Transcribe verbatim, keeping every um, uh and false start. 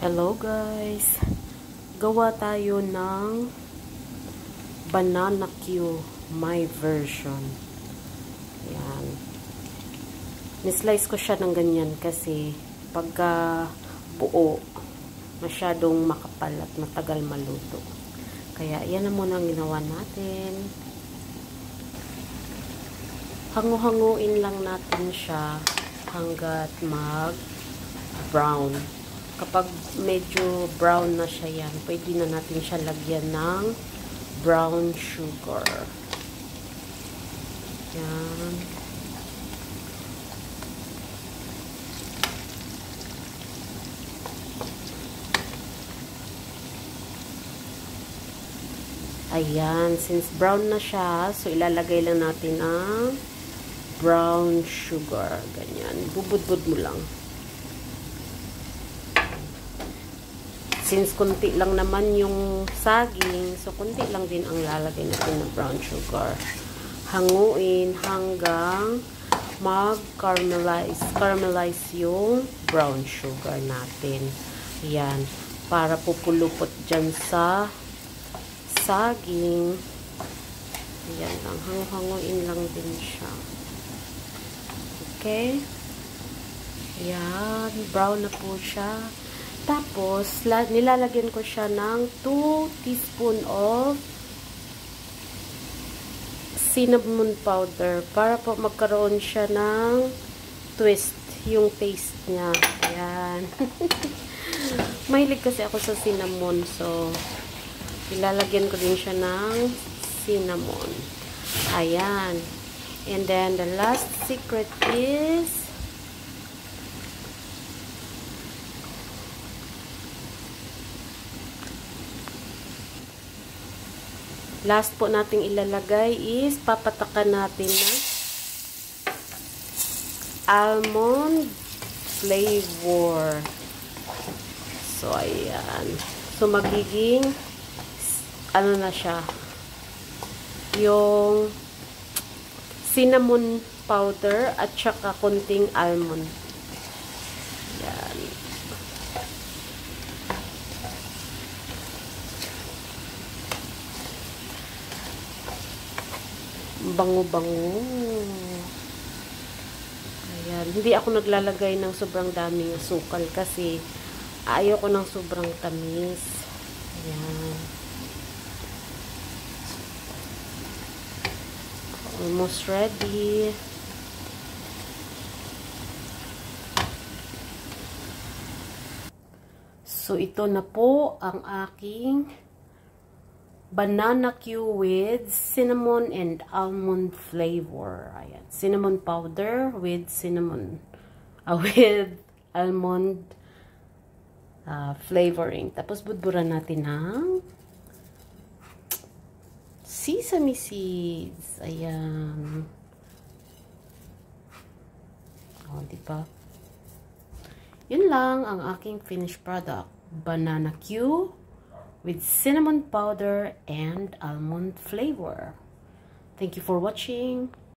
Hello guys, gawa tayo ng banana Q, my version. Yan. Nislice ko siya ng ganyan kasi pagka buo, masyadong makapal at matagal maluto. Kaya yan na muna ang ginawa natin. Hangu-hanguin lang natin siya hanggat mag brown. Kapag medyo brown na siya yan, pwede na natin siya lagyan ng brown sugar. Yan. Ayan, since brown na siya, so ilalagay lang natin ang brown sugar. Ganyan. Bubudbud mo lang. Since kunti lang naman yung saging, so kunti lang din ang lalagay natin na brown sugar. Hanguin hanggang mag-caramelize caramelize yung brown sugar natin. Yan. Para pupulupot dyan sa saging. Yan lang. Hanguin lang din siya. Okay. Yan. Brown na po siya. Tapos, nilalagyan ko siya ng two teaspoon of cinnamon powder para po magkaroon siya ng twist yung taste niya. Ayan. Mahilig kasi ako sa cinnamon. So, ilalagyan ko din siya ng cinnamon. Ayan. And then, the last secret is last po nating ilalagay is papatakan natin na almond flavor. So, ayan. So, magiging ano na siya, yung cinnamon powder at saka konting almond. Ayan. Bango-bango. Ayan. Hindi ako naglalagay ng sobrang daming asukal kasi ayaw ko ng sobrang tamis. Ayan. Almost ready. So, ito na po ang aking banana Q with cinnamon and almond flavor. Ayan. Cinnamon powder with cinnamon. Uh, with almond uh, flavoring. Tapos, budburan natin ng sesame seeds. Ayan. O, oh, diba? Yun lang ang aking finished product. Banana Q with cinnamon powder and almond flavor. Thank you for watching.